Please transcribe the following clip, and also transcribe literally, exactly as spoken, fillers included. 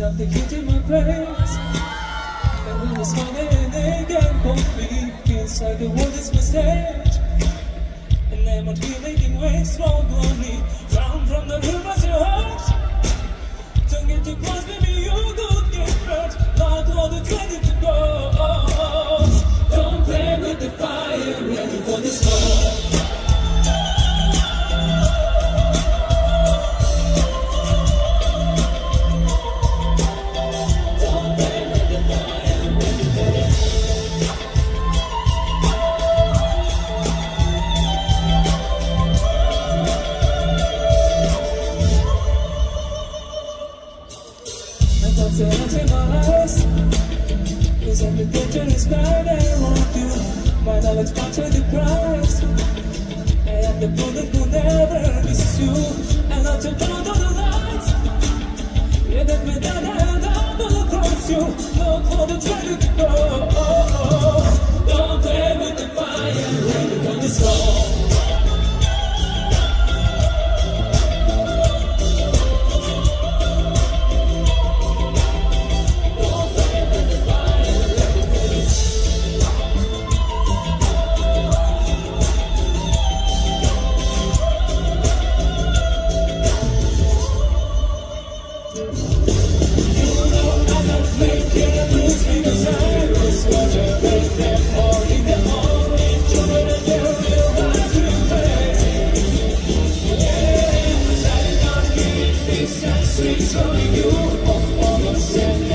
something hit in my face. And when it's funny and they can't hold me, feels like the world is my stage. And I'm on making waves, won't blow me round from the rivers you hurt. Don't get too close, baby, you could get hurt. Not all the ready to go. Don't play with the fire, ready for the smoke. So I take my eyes, cause I'm the dangerous guy that I want you. My knowledge comes with the price, and the bullet will never miss you. I love to count all the lights, yeah, that way that I'll double across you. Look for the trying to go. Don't play with the fire, ready for the storm. Sweet, telling you of all the sin.